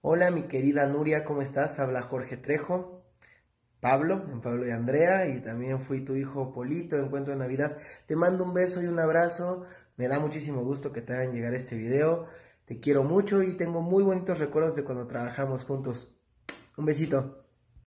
Hola, mi querida Nuria, ¿cómo estás? Habla Jorge Trejo, Pablo, en Pablo y Andrea, y también fui tu hijo Polito en Cuento de Navidad. Te mando un beso y un abrazo. Me da muchísimo gusto que te hagan llegar este video. Te quiero mucho y tengo muy bonitos recuerdos de cuando trabajamos juntos. Un besito.